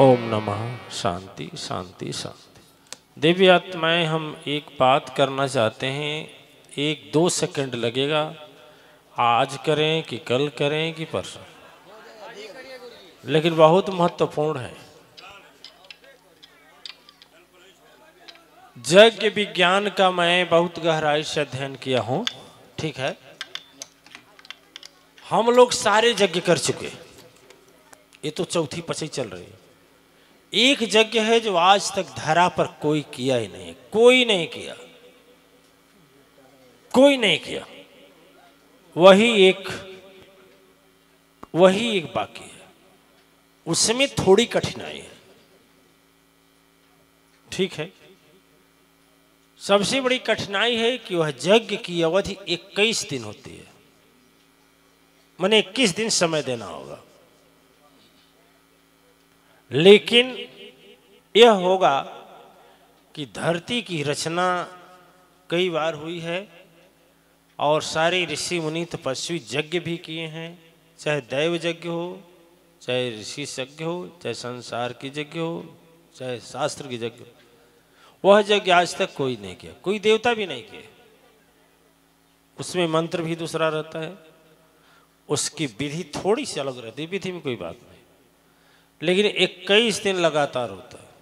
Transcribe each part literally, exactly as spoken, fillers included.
ओम नमः शांति शांति शांति। दिव्य आत्माएं, हम एक बात करना चाहते हैं। एक दो सेकंड लगेगा। आज करें कि कल करें कि परसों, लेकिन बहुत महत्वपूर्ण है। यज्ञ विज्ञान का मैं बहुत गहराई से अध्ययन किया हूं। ठीक है, हम लोग सारे यज्ञ कर चुके। ये तो चौथी पचई चल रही है। एक यज्ञ है जो आज तक धरा पर कोई किया ही नहीं, कोई नहीं किया, कोई नहीं किया। वही एक वही एक बाकी है। उसमें थोड़ी कठिनाई है। ठीक है, सबसे बड़ी कठिनाई है कि वह यज्ञ की अवधि इक्कीस दिन होती है। माने इक्कीस दिन समय देना होगा। लेकिन यह होगा कि धरती की रचना कई बार हुई है और सारे ऋषि मुनि तपस्वी यज्ञ भी किए हैं। चाहे दैव यज्ञ हो, चाहे ऋषि यज्ञ हो, चाहे संसार की यज्ञ हो, चाहे शास्त्र की यज्ञ हो, वह यज्ञ आज तक कोई नहीं किया, कोई देवता भी नहीं किए। उसमें मंत्र भी दूसरा रहता है, उसकी विधि थोड़ी सी अलग रहती है। विधि में कोई बात नहीं, लेकिन इक्कीस दिन लगातार होता है।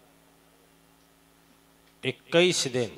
इक्कीस दिन,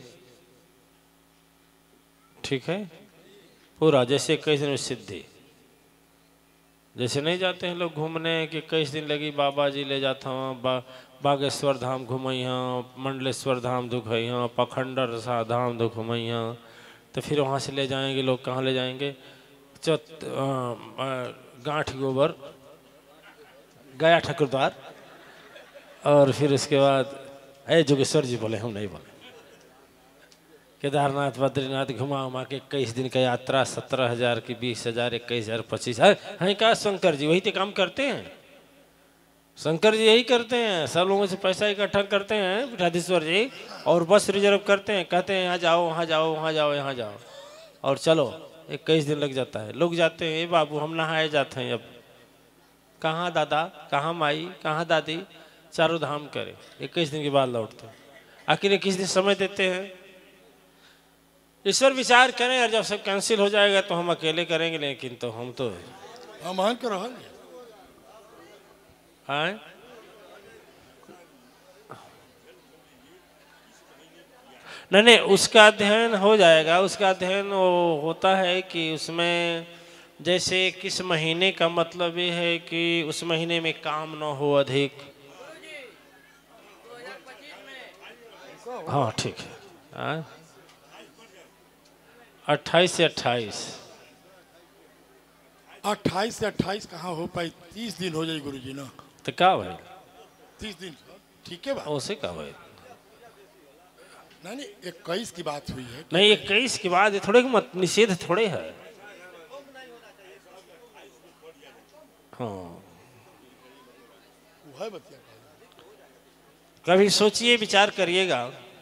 ठीक है, पूरा। जैसे इक्कीस दिन में सिद्धि, जैसे नहीं जाते हैं लोग घूमने कि इक्कीस दिन लगी, बाबा जी ले जाता हूँ, बा, बागेश्वर धाम घुमैया, मंडलेश्वर धाम दुखैया, पखंडर सा धाम दुखमैया। तो फिर वहाँ से ले जाएंगे लोग। कहाँ ले जाएंगे? चौथ गांठ गोबर गया ठाकुरद्वार, और फिर उसके बाद अरे जोगेश्वर जी बोले, हम नहीं बोले। केदारनाथ बद्रीनाथ घुमा उमा के इक्कीस दिन का यात्रा, सत्रह हजार की, बीस हजार, इक्कीस हजार, पच्चीस है क्या? शंकर जी वही तो काम करते हैं। शंकर जी यही करते हैं, सब लोगों से पैसा इकट्ठा करते हैं राधेश्वर जी, और बस रिजर्व करते हैं। कहते हैं यहाँ जाओ, वहाँ जाओ, वहाँ जाओ, यहाँ जाओ, और चलो। इक्कीस दिन लग जाता है। लोग जाते हैं, ए बाबू हम नहाए जाते हैं। अब कहाँ दादा, कहाँ माई, कहाँ दादी, चारों धाम करे। इक्कीस दिन के बाद लौटते हैं। आखिर इक्कीस दिन समय देते हैं। ईश्वर विचार करें, और जब सब कैंसिल हो जाएगा तो हम अकेले करेंगे। लेकिन तो हम तो हम कर हाँ, नहीं नहीं, उसका अध्ययन हो जाएगा। उसका अध्ययन वो होता है कि उसमें जैसे किस महीने का मतलब ये है कि उस महीने में काम न हो अधिक। हाँ ठीक है, अट्ठाईस से अट्ठाईस अट्ठाईस से अट्ठाईस कहाँ हो पाई? तीस दिन हो जाए गुरु जी ना। तो क्या भाई? तीस दिन ठीक है भाई। उसे क्या भाई? नहीं नहीं, इक्कीस की बात हुई है। नहीं, इक्कीस के बाद थोड़े मत निषेध थोड़े है। हाँ, है बतिया। कभी सोचिए, विचार करिएगा।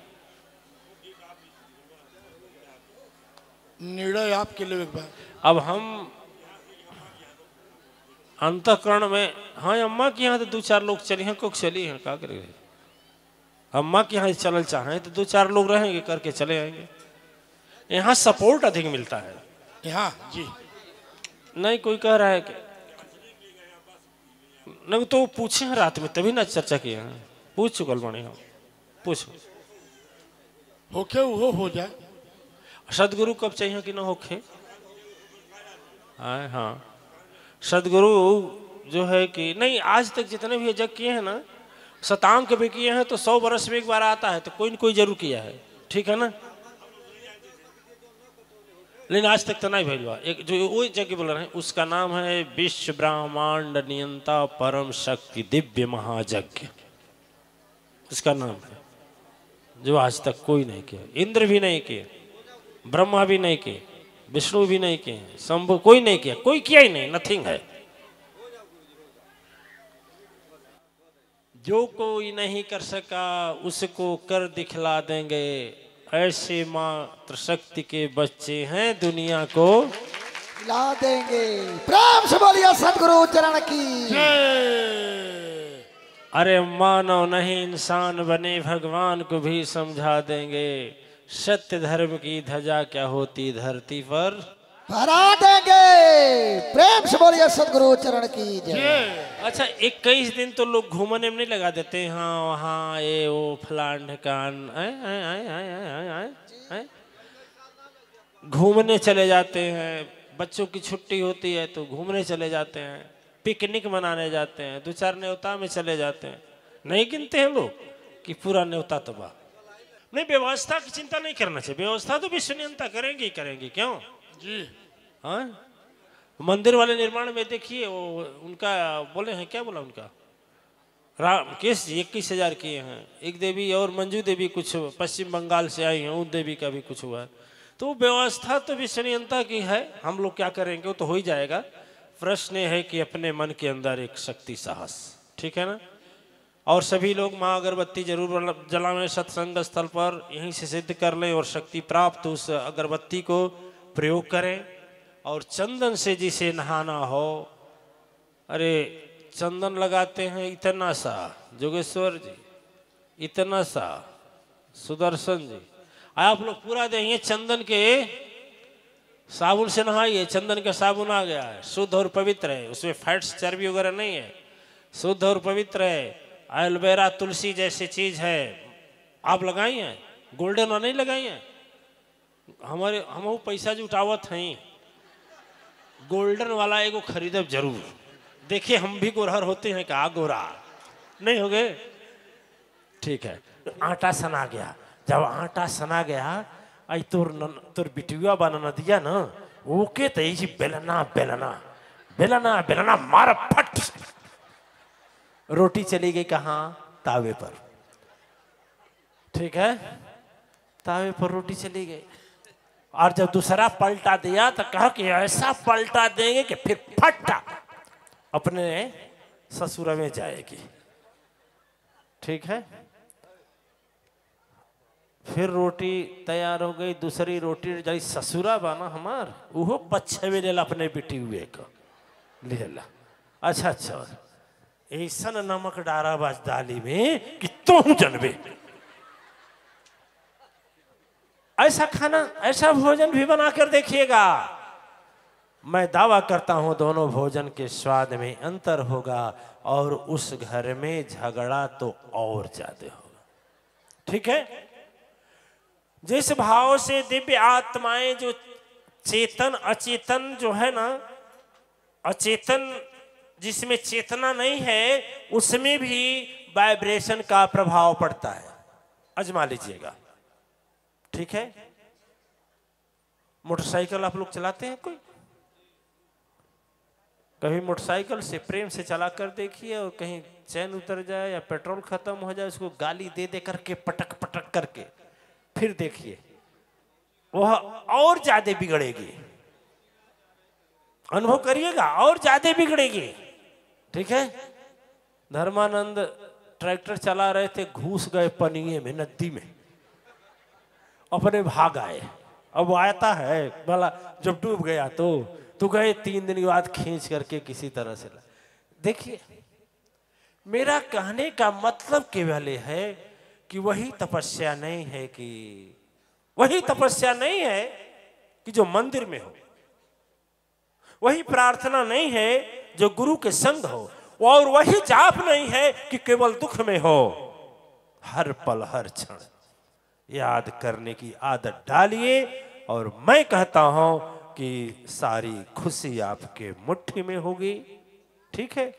निर्णय आपके लिए एक बार। अब हम अंतःकरण में, हाँ अम्मा के यहाँ तो दो चार लोग चली हैं, कुछ चली हैं, क्या करेंगे? अम्मा के यहाँ चलल चाहें तो दो चार लोग रहेंगे, करके चले आएंगे। यहाँ सपोर्ट अधिक मिलता है। यहाँ जी नहीं, कोई कह रहा है कि नहीं, तो पूछे हैं रात में, तभी ना चर्चा किए हैं। पूछ चुकल बने हम, पूछो। होके वो हो जाए। सदगुरु कब चाहिए कि ना होके? हाँ हाँ, सदगुरु जो है कि नहीं, आज तक जितने भी यज्ञ किए हैं ना, शतांग के भी किए हैं, तो सौ वर्ष में एक बार आता है, तो कोई न कोई जरूर किया है। ठीक है ना? लेकिन आज तक तो नहीं भैया। एक जो वो यज्ञ बोल रहे हैं, उसका नाम है विश्व ब्रह्मांड नियंता परम शक्ति दिव्य महायज्ञ। उसका नाम है, जो आज तक कोई नहीं किया। इंद्र भी नहीं किए, ब्रह्मा भी नहीं किए, विष्णु भी नहीं किए, शंभु कोई नहीं किया, कोई किया ही नहीं, नथिंग है। जो कोई नहीं कर सका उसको कर दिखला देंगे। ऐसे मात्र शक्ति के बच्चे हैं, दुनिया को ला देंगे। प्रेम से बोलिए सदगुरु चरण की। अरे मानव नहीं इंसान बने, भगवान को भी समझा देंगे। सत्य धर्म की ध्वजा क्या होती धरती पर फहरा देंगे। प्रेम से बोलिए सदगुरु चरण की जय। अच्छा, इक्कीस दिन तो लोग घूमने में नहीं लगा देते, हाँ वहाँ ये वो फलान ढकान आए आए आए आए आए आए आए घूमने चले जाते हैं। बच्चों की छुट्टी होती है तो घूमने चले जाते हैं, पिकनिक मनाने जाते हैं, दो चार न्योता में चले जाते हैं। नहीं गिनते हैं लोग कि पूरा न्योता तबाह। नहीं, व्यवस्था की चिंता नहीं करना चाहिए, व्यवस्था तो विश्व नियंता करेंगे ही करेंगे। क्यों जी हाँ, मंदिर वाले निर्माण में देखिए वो उनका बोले हैं, क्या बोला उनका, राम केस जी इक्कीस हजार किए हैं। एक देवी और मंजू देवी कुछ पश्चिम बंगाल से आई हैं, उन देवी का भी कुछ हुआ है। तो व्यवस्था तो विश्व नियंता की है, हम लोग क्या करेंगे वो तो हो ही जाएगा। प्रश्न है कि अपने मन के अंदर एक शक्ति साहस, ठीक है ना। और सभी लोग माँ अगरबत्ती जरूर जलावें सत्संग स्थल पर, यहीं से सिद्ध कर लें और शक्ति प्राप्त उस अगरबत्ती को प्रयोग करें। और चंदन से जिसे नहाना हो, अरे चंदन लगाते हैं इतना सा जोगेश्वर जी, इतना सा सुदर्शन जी, आप लोग पूरा देंगे चंदन के साबुन से नहाइए। चंदन का साबुन आ गया है, शुद्ध और पवित्र है, उसमें फैट्स चर्बी वगैरह नहीं है, शुद्ध और पवित्र है। एलोवेरा तुलसी जैसी चीज है, आप लगाई हैं, गोल्डन और नहीं लगाई हैं। हमारे हम वो पैसा जुटावत हैं, गोल्डन वाला एगो खरीदब जरूर। देखिए हम भी गोरहर होते हैं, कहा गोरा नहीं हो गए, ठीक है। आटा सना गया, जब आटा सना गया आई तोर तोर बिटुआ बना नदिया ना, ओके तो यही बेलना बेलना बेलना बेलना मार फट, रोटी चली गई कहाँ, तावे पर, ठीक है, तावे पर रोटी चली गई। और जब दूसरा पलटा दिया तो कहा कि ऐसा पलटा देंगे कि फिर फटा अपने ससुर में जाएगी, ठीक है। फिर रोटी तैयार हो गई, दूसरी रोटी जाई ससुरा बना हमार, वो पच्छे ले ला अपने बेटी हुए को ले ला। अच्छा अच्छा, ऐसा नमक डारा बाज दाली में कि तो हूं जनबे, ऐसा खाना ऐसा भोजन भी बनाकर देखिएगा। मैं दावा करता हूं दोनों भोजन के स्वाद में अंतर होगा और उस घर में झगड़ा तो और ज्यादा होगा, ठीक है। जिस भाव से दिव्य आत्माएं जो चेतन अचेतन जो है ना, अचेतन जिसमें चेतना नहीं है, उसमें भी वाइब्रेशन का प्रभाव पड़ता है। आजमा लीजिएगा, ठीक है। मोटरसाइकिल आप लोग चलाते हैं, कोई कभी मोटरसाइकिल से प्रेम से चला कर देखिए, और कहीं चैन उतर जाए या पेट्रोल खत्म हो जाए, उसको गाली दे दे करके पटक पटक करके फिर देखिए, वह और ज्यादा बिगड़ेगी। अनुभव करिएगा, और ज्यादा बिगड़ेगी, ठीक है। धर्मानंद ट्रैक्टर चला रहे थे, घुस गए पनिये में, नदी में, अपने भाग आए। अब आता है भला, जब डूब गया तो तो गए तीन दिन के बाद खींच करके किसी तरह से। देखिए मेरा कहने का मतलब केवल है कि वही तपस्या नहीं है कि वही तपस्या नहीं है कि जो मंदिर में हो, वही प्रार्थना नहीं है जो गुरु के संग हो, और वही जाप नहीं है कि केवल दुख में हो। हर पल हर क्षण याद करने की आदत डालिए, और मैं कहता हूं कि सारी खुशी आपके मुट्ठी में होगी, ठीक है।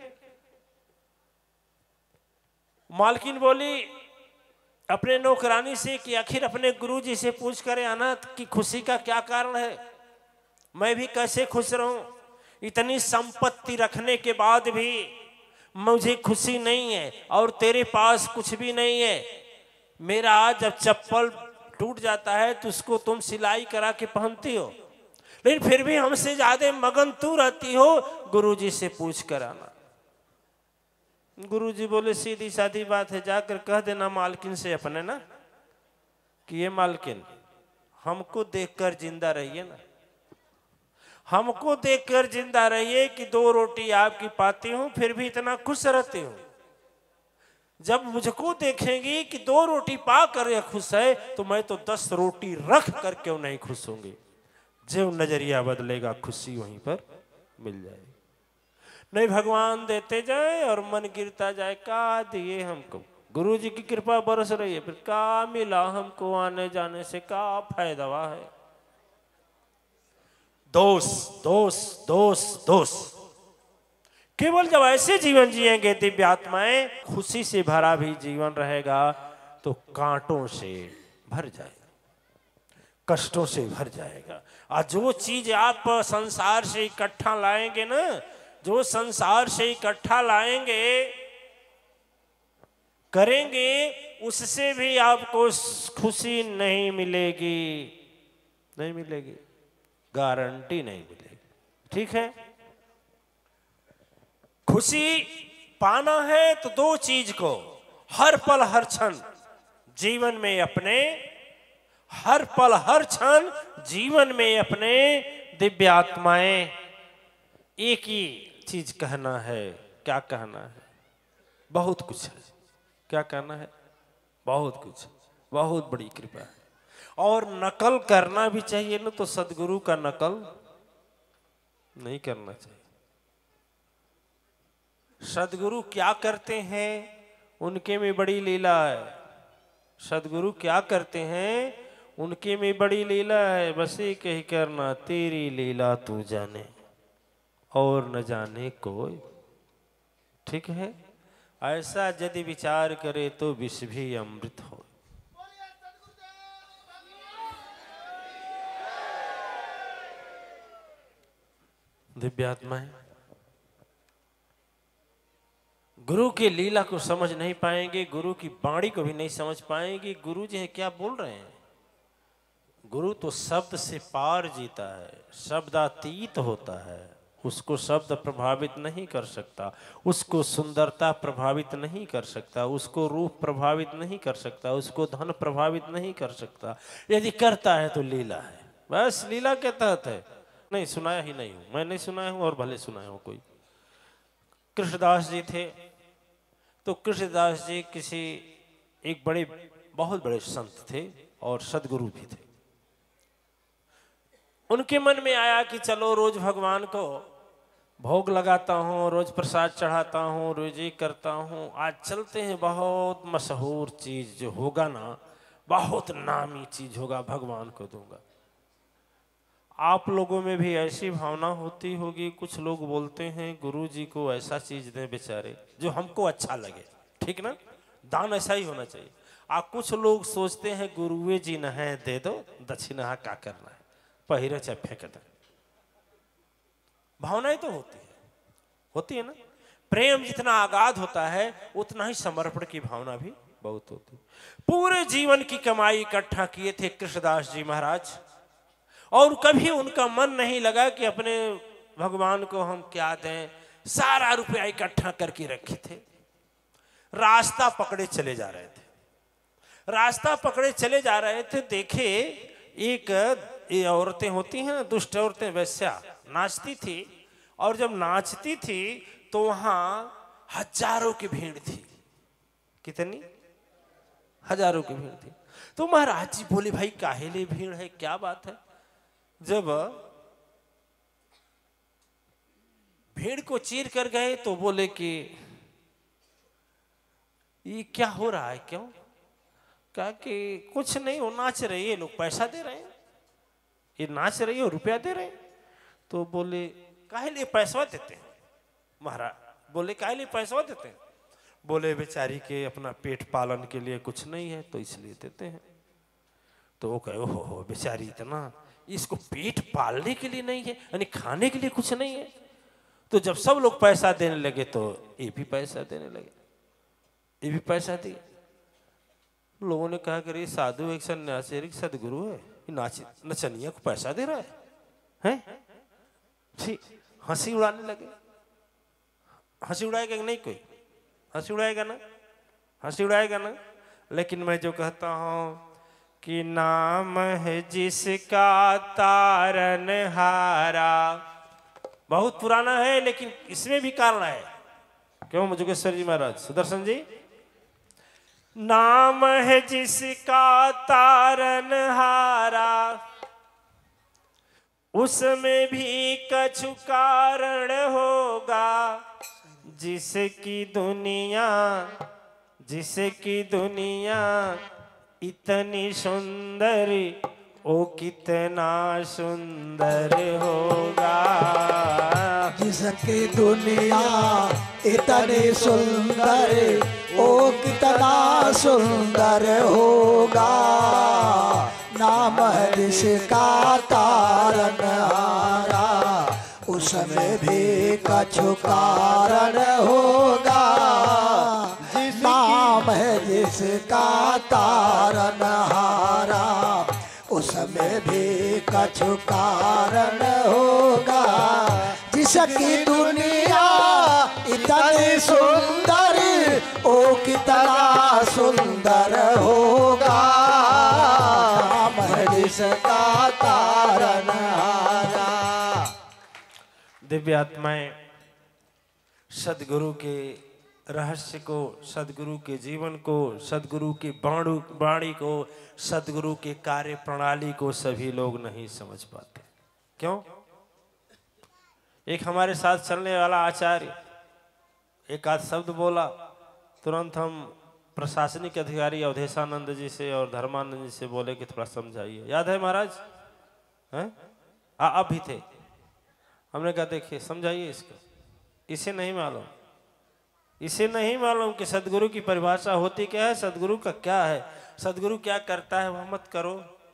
मालकिन बोली अपने नौकरानी से कि आखिर अपने गुरुजी से पूछ करे आना कि खुशी का क्या कारण है, मैं भी कैसे खुश रहूं, इतनी संपत्ति रखने के बाद भी मुझे खुशी नहीं है, और तेरे पास कुछ भी नहीं है। मेरा जब चप्पल टूट जाता है तो उसको तुम सिलाई करा के पहनती हो, लेकिन फिर भी हमसे ज्यादा मगन तू रहती हो, गुरुजी से पूछ कर आना। गुरुजी बोले सीधी सादी बात है, जाकर कह देना मालकिन से अपने ना कि ये मालकिन हमको देखकर जिंदा रहिए ना, हमको देखकर जिंदा रहिए कि दो रोटी आपकी पाती हूं फिर भी इतना खुश रहती हूं। जब मुझको देखेंगी कि दो रोटी पा कर यह खुश है, तो मैं तो दस रोटी रख कर क्यों नहीं खुश होंगे। जो नजरिया बदलेगा खुशी वहीं पर मिल जाएगी। नहीं भगवान देते जाए और मन गिरता जाए, का दिए हमको, गुरु जी की कृपा बरस रही है, फिर का मिला हमको, आने जाने से का फायदा है। दोष दोष दोष दोष। केवल जब ऐसे जीवन जिएंगे दिव्य आत्माएं, खुशी से भरा भी जीवन रहेगा तो कांटों से भर जाएगा, कष्टों से भर जाएगा। और जो चीज आप संसार से इकट्ठा लाएंगे ना, जो संसार से इकट्ठा लाएंगे करेंगे, उससे भी आपको खुशी नहीं मिलेगी, नहीं मिलेगी, गारंटी नहीं मिलेगी। ठीक है, खुशी पाना है तो दो चीज को हर पल हर क्षण जीवन में अपने, हर पल हर क्षण जीवन में अपने दिव्य आत्माएं एक ही चीज कहना है। क्या कहना है? बहुत कुछ है। क्या कहना है? बहुत कुछ, बहुत बड़ी कृपा है। और नकल करना भी चाहिए ना, तो सदगुरु का नकल नहीं करना चाहिए। सदगुरु क्या करते हैं उनके में बड़ी लीला है। सदगुरु क्या करते हैं उनके में बड़ी लीला है। बस एक ही करना, तेरी लीला तू जाने और न जाने कोई। ठीक है, ऐसा यदि विचार करे तो विष भी अमृत हो। दिव्यात्माएं गुरु की लीला को समझ नहीं पाएंगे, गुरु की वाणी को भी नहीं समझ पाएंगे। गुरु जी क्या बोल रहे हैं? गुरु तो शब्द से पार जीता है, शब्दातीत होता है। उसको शब्द प्रभावित नहीं कर सकता, उसको सुंदरता प्रभावित नहीं कर सकता, उसको रूप प्रभावित नहीं कर सकता, उसको धन प्रभावित नहीं कर सकता। यदि करता है तो लीला है, बस लीला के तहत है। नहीं सुनाया ही नहीं हूं, मैं नहीं सुनाया हूं और भले सुनाया हूं कोई। कृष्णदास जी थे, तो कृष्णदास जी किसी एक बड़े बहुत बड़े संत थे और सदगुरु भी थे। उनके मन में आया कि चलो रोज भगवान को भोग लगाता हूँ, रोज प्रसाद चढ़ाता हूँ, रोज ये करता हूँ, आज चलते हैं बहुत मशहूर चीज जो होगा ना, बहुत नामी चीज होगा, भगवान को दूंगा। आप लोगों में भी ऐसी भावना होती होगी। कुछ लोग बोलते हैं गुरु जी को ऐसा चीज दें बेचारे जो हमको अच्छा लगे। ठीक ना, दान ऐसा ही होना चाहिए। आ कुछ लोग सोचते हैं गुरुए जी न है, दे दो दक्षिणा, क्या करना है, पहिरे चाहे फेंक दे। भावनाएं तो होती है, होती है ना। प्रेम जितना आगाध होता है उतना ही समर्पण की भावना भी बहुत होती है। पूरे जीवन की कमाई इकट्ठा किए थे कृष्णदास जी महाराज, और कभी उनका मन नहीं लगा कि अपने भगवान को हम क्या दें। सारा रुपया इकट्ठा करके रखे थे। रास्ता पकड़े चले जा रहे थे, रास्ता पकड़े चले जा रहे थे। देखे एक ये औरतें होती हैं, दुष्ट औरतें, वैश्या नाचती थी, और जब नाचती थी तो वहां हजारों की भीड़ थी। कितनी? हजारों की भीड़ थी। तो महाराज जी बोले, भाई काहे लिए भीड़ है, क्या बात है? जब भीड़ को चीर कर गए तो बोले कि ये क्या हो रहा है, क्यों? कहा कि कुछ नहीं, वो नाच रही है, लोग पैसा दे रहे हैं, ये नाच रही है, रुपया दे रहे हैं। तो बोले काहे लिए पैसा देते हैं? महाराज बोले काहे लिए पैसा देते हैं? बोले बेचारी के अपना पेट पालन के लिए कुछ नहीं है तो इसलिए देते हैं। तो वो कहे, ओहो हो बेचारी, इतना इसको पेट पालने के लिए नहीं है, यानी खाने के लिए कुछ नहीं है। तो जब सब लोग पैसा देने लगे तो ये भी पैसा देने लगे, ये भी पैसा दिए। लोगों ने कहा कि साधु एक सन्यासी एक सदगुरु है, नाच नचनिया को पैसा दे रहा है, हैं? ठीक, हंसी उड़ाने लगे। हंसी उड़ाएगा नहीं कोई? हंसी उड़ाएगा ना, हंसी उड़ाएगा ना। लेकिन मैं जो कहता हूं कि नाम है जिसका तारन हारा, बहुत पुराना है लेकिन इसमें भी कारण है। क्यों मुझोगेश्वर जी महाराज, सुदर्शन जी, नाम है जिसका तारनहारा, उसमें भी कछु कारण होगा। जिसकी दुनिया जिसकी दुनिया इतनी सुंदर, ओ कितना सुंदर होगा। जिसकी दुनिया इतनी सुंदर, ओ कितना सुंदर होगा। नाम है जिसका तारनहारा, उसमें भी कछु कारण होगा। नाम है जिसका तारनहारा, उसमें भी कछु कारण होगा। जिसकी दुनिया इतनी सुंदर, ओ कितना सुंदर होगा। नाम है जिसका तारनहारा। दिव्य आत्माएं सदगुरु के रहस्य को, सदगुरु के जीवन को, सदगुरु की बाणु वाणी को, सदगुरु के कार्य प्रणाली को सभी लोग नहीं समझ पाते। क्यों? एक हमारे साथ चलने वाला आचार्य एक आध शब्द बोला, तुरंत हम प्रशासनिक अधिकारी अवधेशानंद जी से और धर्मानंद जी से बोले कि थोड़ा समझाइए। याद है महाराज? हैं? आप भी थे। हमने कहा देखिए समझाइए इसको, इसे नहीं मालूम, इसे नहीं मालूम कि सदगुरु की परिभाषा होती क्या है, सदगुरु का क्या है, सदगुरु क्या करता है, वह मत करो,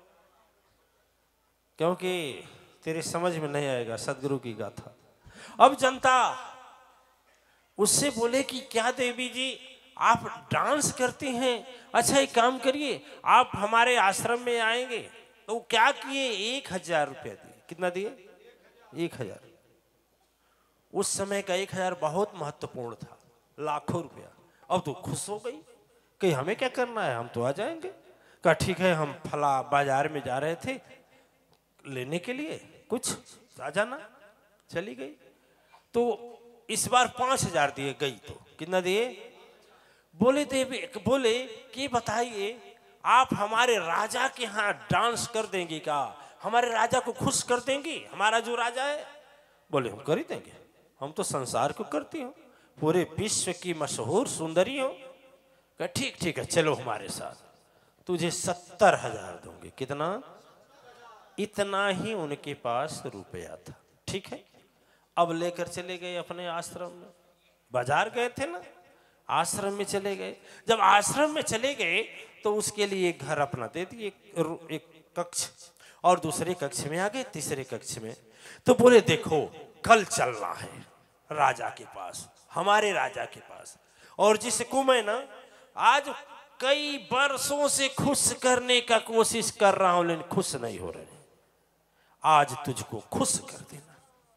क्योंकि तेरे समझ में नहीं आएगा सदगुरु की गाथा। अब जनता उससे बोले कि क्या देवी जी आप डांस करती हैं, अच्छा एक काम करिए आप हमारे आश्रम में आएंगे। तो क्या किए, एक हजार रुपया दिए। कितना दिए? एक हजार। उस समय का एक हजार बहुत महत्वपूर्ण था, लाखों रुपया। अब तो खुश हो गई कि हमें क्या करना है, हम तो आ जाएंगे। कहा ठीक है, हम फला बाजार में जा रहे थे लेने के लिए, कुछ आ जाना। चली गई। तो इस बार पांच हजार दिए। गई तो कितना दिए? बोले देवी बोले कि बताइए आप हमारे राजा के यहाँ डांस कर देंगे क्या, हमारे राजा को खुश कर देंगी, हमारा जो राजा है। बोले हम कर ही देंगे, हम तो संसार को करती हूँ, पूरे विश्व की मशहूर सुंदरी हो। कहा ठीक ठीक है चलो हमारे साथ, तुझे सत्तर हजार दूंगे। कितना? इतना ही उनके पास रुपया था। ठीक है, अब लेकर चले गए अपने आश्रम में। बाजार गए थे ना, आश्रम में चले गए। जब आश्रम में चले गए तो उसके लिए एक घर अपना दे दिए, एक कक्ष, और दूसरे कक्ष में आ गए, तीसरे कक्ष में। तो बोले देखो कल चलना है राजा के पास, हमारे राजा के पास, और जिसको मैं ना आज कई वर्षों से खुश करने का कोशिश कर रहा हूं लेकिन खुश नहीं हो रहे, आज तुझको खुश कर देना।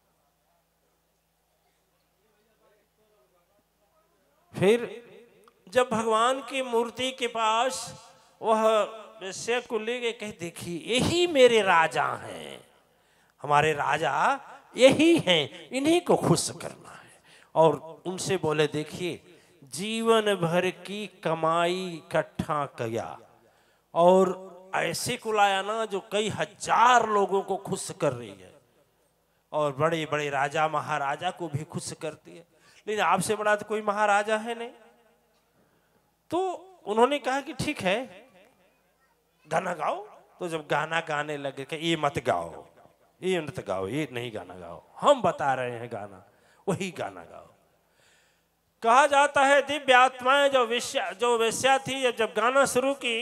फिर जब भगवान की मूर्ति के पास वह वेश्या को ले गए, कहे देखिए यही मेरे राजा हैं, हमारे राजा यही हैं, इन्हीं को खुश करना है। और उनसे बोले देखिए जीवन भर की कमाई इकट्ठा किया और ऐसे को लाया ना जो कई हजार लोगों को खुश कर रही है, और बड़े बड़े राजा महाराजा को भी खुश करती है, लेकिन आपसे बड़ा तो कोई महाराजा है नहीं। तो उन्होंने कहा कि ठीक है गाना गाओ। तो जब गाना गाने लगे कि ये मत गाओ, ये मत गाओ, ये नहीं गाना गाओ, हम बता रहे हैं गाना, वही गाना गाओ। कहा जाता है दिव्य आत्माएं जो वेश्या जो वेश्या थी, जब जब गाना शुरू की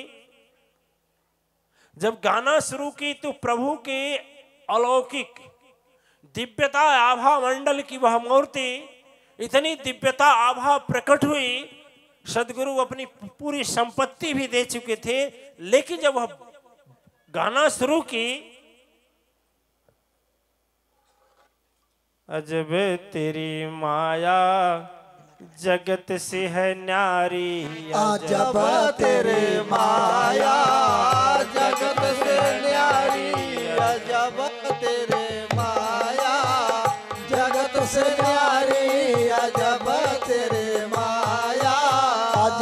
जब गाना शुरू की तो प्रभु के अलौकिक दिव्यता आभा मंडल की वह मूर्ति, इतनी दिव्यता आभा प्रकट हुई। सदगुरु अपनी पूरी संपत्ति भी दे चुके थे, लेकिन जब वह गाना शुरू की, अजब तेरी माया जगत से है न्यारी, अजब तेरे माया जगत से न्यारी, अजब तेरे माया जगत से न्यारी, अजब तेरे माया अजब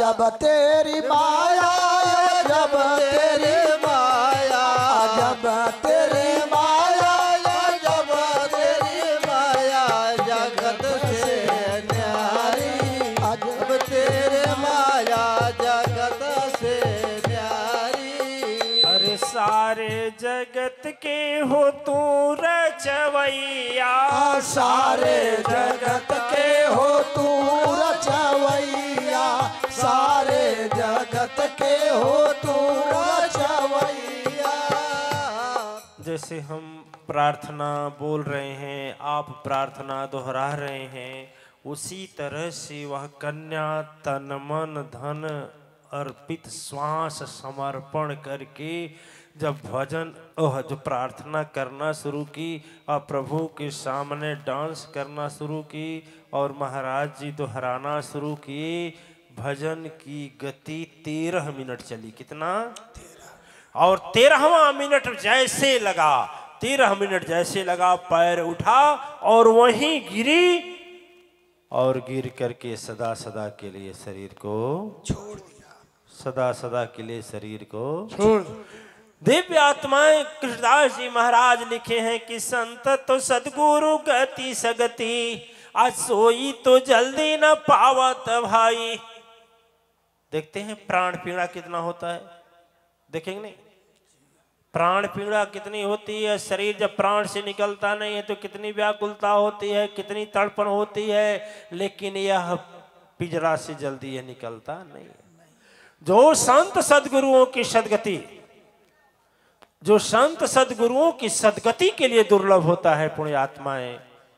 तेरी माया जब तेरी माया जब तेरी माया जब तेरी माया जगत से न्यारी जब तेरे माया जगत से न्यारी। अरे सारे जगत के हो तू रचवैया सारे जगत के हो तू रचवैया सारे जगत के हो तू रचवैया। जैसे हम प्रार्थना बोल रहे हैं, आप प्रार्थना दोहरा रहे हैं, उसी तरह से वह कन्या तन मन धन अर्पित श्वास समर्पण करके जब भजन ओह जो प्रार्थना करना शुरू की और प्रभु के सामने डांस करना शुरू की और महाराज जी दोहराना शुरू किए। भजन की गति तेरह मिनट चली। कितना? और तेरहवां मिनट जैसे लगा तेरह मिनट जैसे लगा पैर उठा और वहीं गिरी और गिर करके सदा सदा के लिए शरीर को छोड़ दिया। सदा सदा के लिए शरीर को छोड़। दिव्य आत्माएं कृष्णदास जी महाराज लिखे हैं कि संत तो सदगुरु गति सगति आज सोई तो जल्दी न पावत भाई। देखते हैं प्राण पीड़ा कितना होता है, देखेंगे नहीं? प्राण पीड़ा कितनी होती है, शरीर जब प्राण से निकलता नहीं है तो कितनी व्याकुलता होती है, कितनी तड़पन होती है, लेकिन यह पिंजरा से जल्दी यह निकलता नहीं है। जो संत सदगुरुओं की सदगति जो संत सदगुरुओं की सदगति के लिए दुर्लभ होता है पुण्य आत्माएं,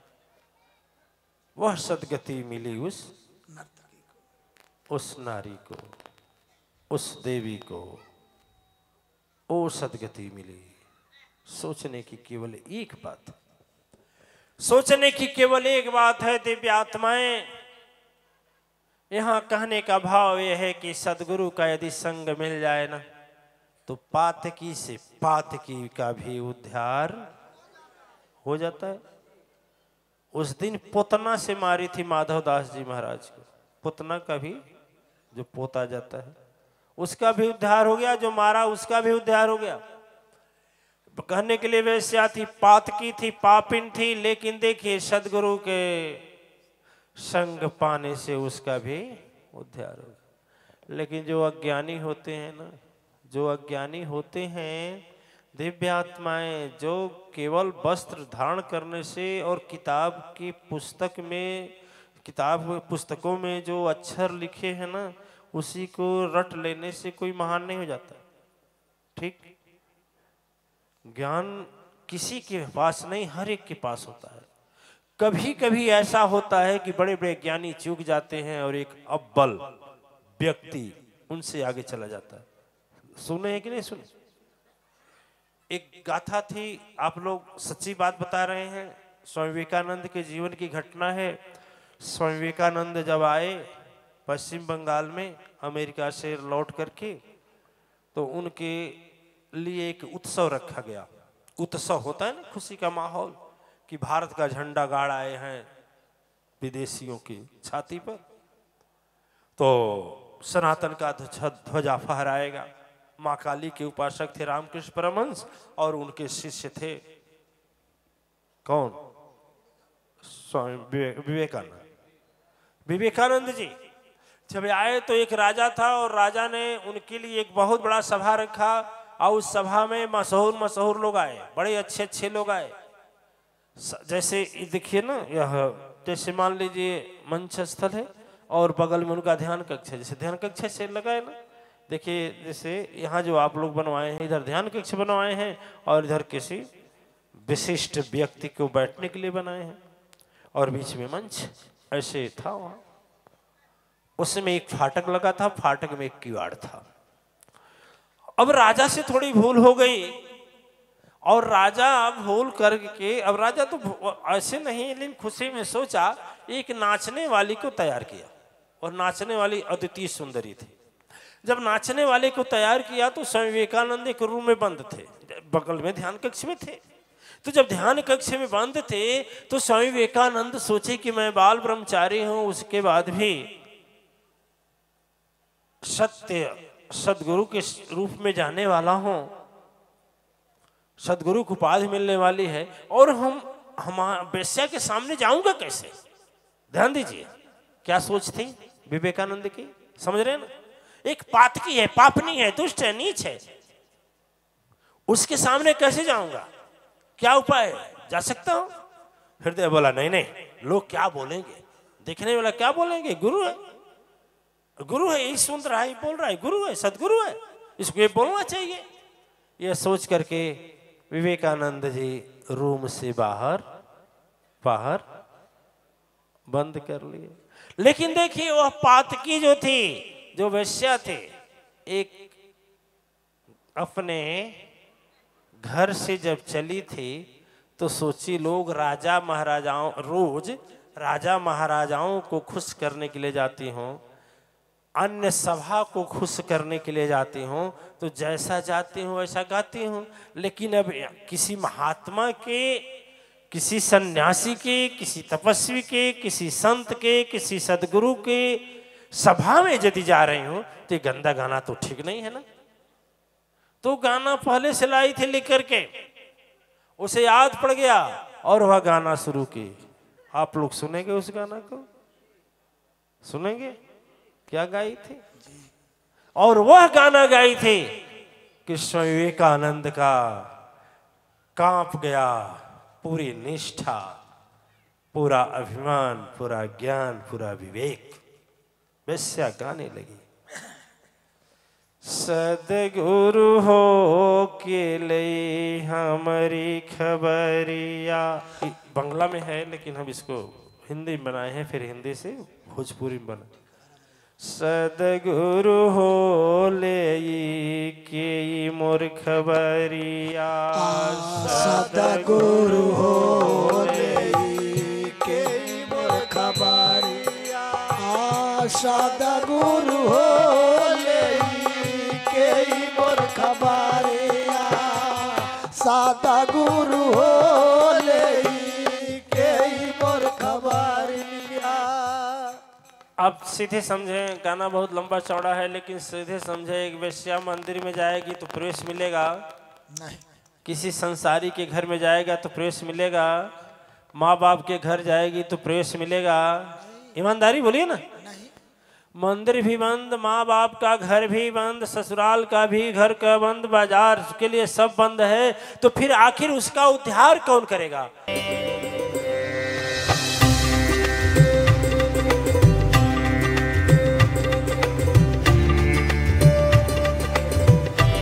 वह सदगति मिली उस उस नारी को, उस देवी को, वो सदगति मिली। सोचने की केवल एक बात सोचने की केवल एक बात है दिव्य आत्माएं। यहां कहने का भाव यह है कि सदगुरु का यदि संग मिल जाए ना तो पातकी से पातकी का भी उद्धार हो जाता है। उस दिन पोतना से मारी थी माधवदास जी महाराज को, पोतना का भी जो पोता जाता है उसका भी उद्धार हो गया, जो मारा उसका भी उद्धार हो गया। कहने के लिए वैसे थी, पातकी थी, पापिन थी, लेकिन देखिए सदगुरु के संग पाने से उसका भी उद्धार हो गया। लेकिन जो अज्ञानी होते हैं ना, जो अज्ञानी होते हैं दिव्य आत्माएं, जो केवल वस्त्र धारण करने से और किताब की पुस्तक में किताब पुस्तकों में जो अक्षर लिखे हैं ना उसी को रट लेने से कोई महान नहीं हो जाता। ठीक, ज्ञान किसी के पास नहीं, हर एक के पास होता है। कभी कभी ऐसा होता है कि बड़े बड़े ज्ञानी चूक जाते हैं और एक अव्वल व्यक्ति उनसे आगे चला जाता है। सुने हैं कि नहीं सुने? एक गाथा थी, आप लोग सच्ची बात बता रहे हैं, स्वामी विवेकानंद के जीवन की घटना है। स्वामी विवेकानंद जब आए पश्चिम बंगाल में अमेरिका से लौट करके, तो उनके लिए एक उत्सव रखा गया। उत्सव होता है ना, खुशी का माहौल, कि भारत का झंडा गाड़ आए हैं विदेशियों की छाती पर, तो सनातन का ध्वजा फहराएगा। माँ काली के उपासक थे रामकृष्ण परमहंस और उनके शिष्य थे कौन? स्वामी विवेकानंद। विवेकानंद जी जब आए तो एक राजा था और राजा ने उनके लिए एक बहुत बड़ा सभा रखा और उस सभा में मशहूर मशहूर लोग आए, बड़े अच्छे अच्छे लोग आए। जैसे देखिए ना, यह जैसे मान लीजिए मंच स्थल है और बगल में उनका ध्यान कक्ष है। जैसे ध्यान कक्ष से लगा है ना, देखिए जैसे यहाँ जो आप लोग बनवाए हैं, इधर ध्यान कक्ष बनवाए हैं और इधर किसी विशिष्ट व्यक्ति को बैठने के लिए बनाए हैं और बीच में मंच ऐसे था। वहाँ उसमें एक फाटक लगा था, फाटक में एक किवाड़ था। अब राजा से थोड़ी भूल हो गई और राजा भूल करके, अब राजा तो ऐसे नहीं, लेकिन खुशी में सोचा एक नाचने वाली को तैयार किया और नाचने वाली अद्वितीय सुंदरी थी। जब नाचने वाले को तैयार किया तो स्वामी विवेकानंद एक रूम में बंद थे, बगल में ध्यान कक्ष में थे। तो जब ध्यान कक्ष में बंद थे तो स्वामी विवेकानंद सोचे कि मैं बाल ब्रह्मचारी हूं, उसके बाद भी सत्य सदगुरु के रूप में जाने वाला हूं, सदगुरु को उपाधि मिलने वाली है, और हम हम वेश्या के सामने जाऊंगा कैसे? ध्यान दीजिए क्या सोच थी विवेकानंद की, समझ रहे हैं ना? एक पातकी है, पापनी है, दुष्ट है, नीच है, उसके सामने कैसे जाऊंगा? क्या उपाय है? जा सकता हूं? हृदय बोला नहीं नहीं, लोग क्या बोलेंगे, देखने वाला क्या बोलेंगे? गुरु है, गुरु है, यही सुन रहा है, बोल रहा है, गुरु है, सदगुरु है, इसको ये बोलना चाहिए। यह सोच करके विवेकानंद जी रूम से बाहर बाहर बंद कर लिए। लेकिन देखिए वह पातकी जो थी, जो वेश्या थे, एक अपने घर से जब चली थी तो सोची लोग राजा महाराजाओं, रोज राजा महाराजाओं को खुश करने के लिए जाती हूँ, अन्य सभा को खुश करने के लिए जाती हूँ, तो जैसा जाती हूँ वैसा गाती हूँ। लेकिन अब किसी महात्मा के, किसी सन्यासी के, किसी तपस्वी के, किसी संत के, किसी सदगुरु के सभा में यदि जा रही हूँ तो ये गंदा गाना तो ठीक नहीं है ना। तो गाना पहले से लाई थी लिख करके, उसे याद पड़ गया और वह गाना शुरू की। आप लोग सुनेंगे उस गाना को? सुनेंगे क्या गाई थी? और वह गाना गाई थी कि स्वामी विवेकानंद का कांप गया पूरी निष्ठा, पूरा अभिमान, पूरा ज्ञान, पूरा विवेक। वैश्या गाने लगी, सदगुरु हो के ले हमारी खबरिया। बंगला में है लेकिन हम इसको हिंदी में बनाए हैं, फिर हिंदी से भोजपुरी में बना। सदगुरु हो ले के मोर खबरिया, सदगुरु हो ले के मोर खबरिया, सदगुरु हो ले के मोर खबरिया, सदगुरु हो ले के मोर खबरिया। अब सीधे समझे, गाना बहुत लंबा चौड़ा है लेकिन सीधे समझे, एक वेश्या मंदिर में जाएगी तो प्रवेश मिलेगा नहीं, किसी संसारी के घर में जाएगा तो प्रवेश मिलेगा, माँ बाप के घर जाएगी तो प्रवेश मिलेगा। ईमानदारी बोलिए ना। नहीं, मंदिर भी बंद, माँ बाप का घर भी बंद, ससुराल का भी घर का बंद, बाजार के लिए सब बंद है, तो फिर आखिर उसका उद्धार कौन करेगा?